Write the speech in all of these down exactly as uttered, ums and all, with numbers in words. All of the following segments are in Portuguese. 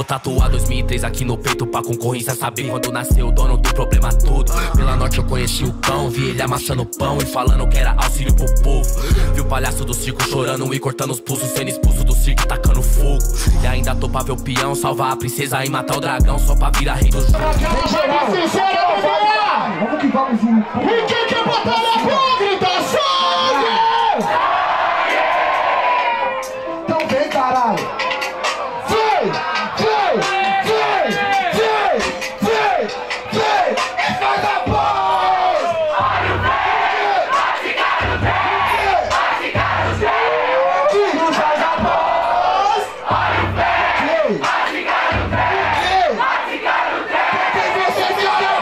tatuar dois mil e três aqui no peito pra concorrência saber quando nasceu o dono do problema todo. Pela norte eu conheci o cão, vi ele amassando pão e falando que era auxílio pro povo. Vi o palhaço do circo chorando e cortando os pulsos, sendo expulso do circo e tacando fogo. E ainda tô pra ver o peão salvar a princesa e matar o dragão só pra virar rei do jogo. Vamos que vamos, e quem quer batalha pra gritar sangue? Então vem, caralho. Vem, vem, vem, vem, vem, vem. E faz a voz. Olha o vem, mastigar o vem, mastigar o vem. E faz a voz. Olha o vem, mastigar o vem, mastigar o vem. Tem você que olha.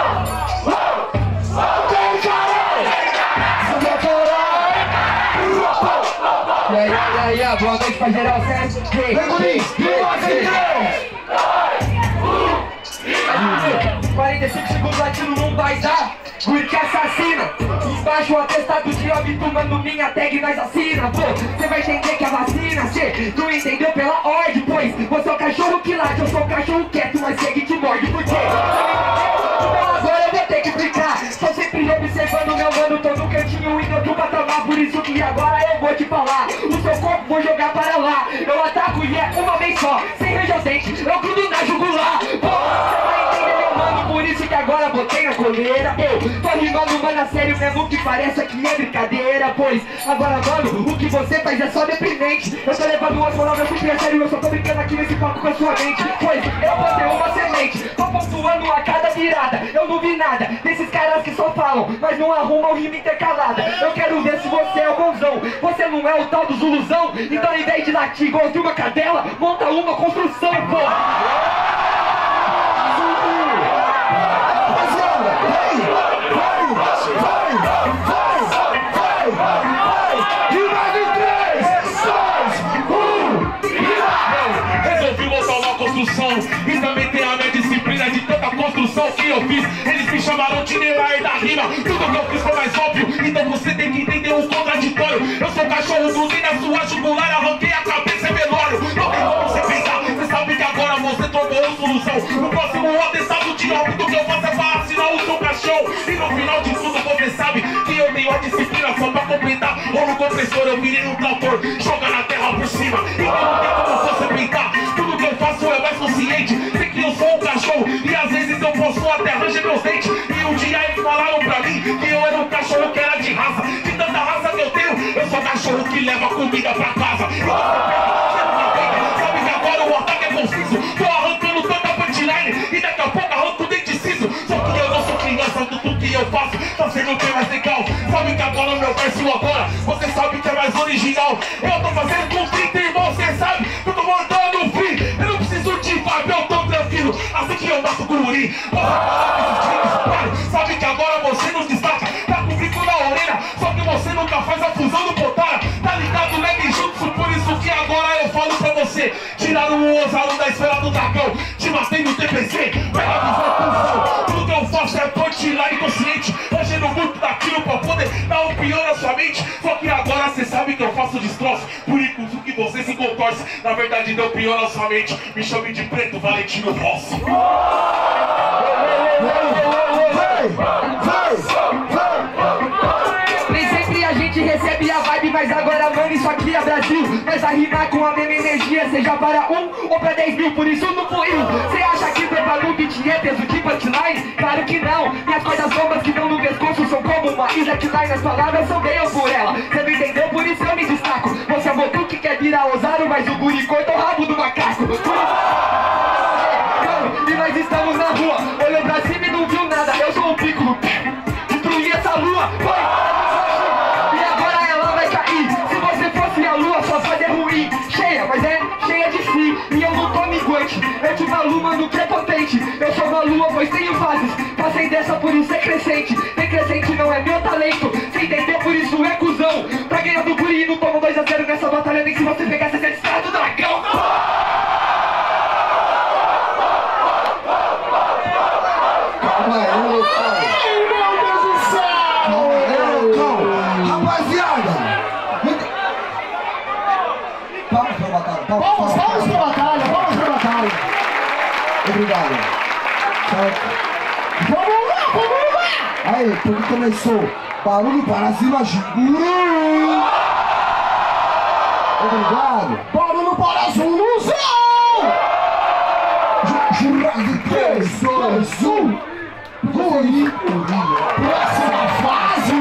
E aí, e aí, boa noite pra geral, certo? Vem, Gurinho, quarenta e cinco segundos latindo não vai dar. Guri que assassina. Embaixo o atestado de óbito, mano, minha tag nós assina. Pô, cê vai entender que a vacina, cê não entendeu pela ordem. Pois você é o cachorro que late, eu sou o cachorro quieto, mas segue que morde. Por quê? Então agora eu vou ter que explicar. Tô sempre observando meu mano, tô no cantinho em outro patamar. Por isso que agora eu vou te falar. O seu corpo vou jogar para lá. Eu ataco e é uma vez só, sem ranger os dentes, eu grudo na jugular. Pô, cê vai entender meu mano, por isso que agora botei na coleira. Eu tô rimando, mano, a sério mesmo que pareça que é brincadeira. Pois agora, mano, o que você faz é só deprimente. Eu tô levando umas palavras super a sério, eu só tô brincando aqui nesse papo com a sua mente. Pois eu plantei uma semente, tô pontuando a cada virada. Eu não vi nada desses caras que só falam, mas não arrumam rima intercalada. Eu quero ver se você é o bonzão, você não é o tal do Zuluzão. Então ao invés de latir igual de uma cadela, monta uma construção, pô. E também tem a minha disciplina de tanta construção que eu fiz. Eles me chamaram de Neymar da rima. Tudo que eu fiz foi mais óbvio, então você tem que entender o contraditório. Eu sou cachorro do Ney na sua jugular, arranquei a cabeça e velório. Não tem como você pensar, você sabe que agora você tomou a solução. No próximo atestado de óbito, tudo que eu faço é pra assinar o seu cachorro. E no final de tudo você sabe que eu tenho a disciplina só pra completar. Ou no compressor eu virei um trator, joga na terra por cima. Então não tem como você pintar. Tudo que eu faço é mais consciente. Sei que eu sou um cachorro e às vezes eu posso até ranger meus dentes. E um dia eles falaram pra mim que eu era um cachorro que era de raça. De tanta raça que eu tenho, eu sou cachorro que leva comida pra casa. Então você não entende, sabe que agora o ataque é conciso. Tô arrancando tanta punchline e daqui a pouco arranco o dente ciso. Só que eu não sou criança, tudo que eu faço tá sendo bem mais legal. Sabe que agora o meu verso agora, você sabe que é mais original. Eu tô fazendo com trinta irmãos, você sabe que eu tô mandando free. Eu não preciso de vibe, eu tô tranquilo, assim que eu mato o guri. Sabe que agora você não destaca, tá com bico na orelha, só que você nunca faz a fusão do Potara. Tá ligado, leg jutsu, por isso que agora eu falo pra você. Tiraram o Osaru da esfera do dragão, te matei no T P C. Pega a visão, função, tudo que eu faço é punchline consciente. Rangendo muito daquilo pra poder dar um pior na sua mente. Só que agora você sabe que eu faço destroço, por isso que você se contorce. Na verdade deu pior na sua mente, me chame de preto Valentino Rossi. Nem sempre a gente recebe a vibe, mas agora, mano, isso aqui é Brasil. Nós vai rimar com a mesma energia, seja para um ou para dez mil, por isso não fluiu. Cê acha que preparar um beat é peso de punchline? Claro que não. Minhas cordas bombas que dão no pescoço são como uma slackline. As palavras são meio por ela, cê não entendeu, por isso eu me destaco. Você é o Goku que quer virar Osaru, mas o guri corta o rabo do macaco. Por isso... E nós estamos na rua, olhou pra cima e não viu nada. Eu sou o Piccolo, destruí essa lua, foi. E agora ela vai cair. Se você fosse a lua, sua fase é ruim. Cheia, mas é cheia de si. E eu não tô minguante, eu te falo, mano, que é potente. Eu sou uma lua, pois tenho fases. Passei dessa, por isso é crescente. Decrescente não é meu talento. Você entendeu, por isso é cuzão. Pra ganhar do guri, não tomo dois a zero nessa batalha. Nem se você pegar essa estrada do dragão. Vamos, vamos pra batalha, vamos pra batalha, vamos pra batalha. Obrigado. Certo? Vamos lá, vamos lá! Aí, tudo começou. Barulho para cima, Giguru! Obrigado. Barulho para a solução! Jurado, três, dois, um. Guri, próxima fase!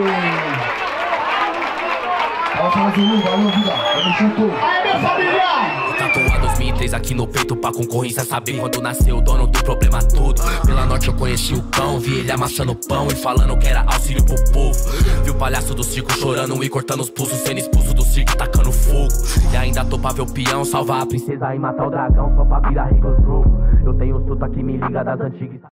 Vai fazer um, valeu, vida. Tamo junto. Aí, minha família! Tatuado dois mil e três aqui no peito pra concorrência saber quando nasceu o dono do problema tudo. Pela norte eu conheci o cão, vi ele amassando pão e falando que era auxílio pro povo. Vi o palhaço do circo chorando e cortando os pulsos, sendo expulso do circo e tacando fogo. E ainda tô pra ver o peão salvar a princesa e matar o dragão só pra virar rei do jogo. Eu tenho um suta que me liga das antigas.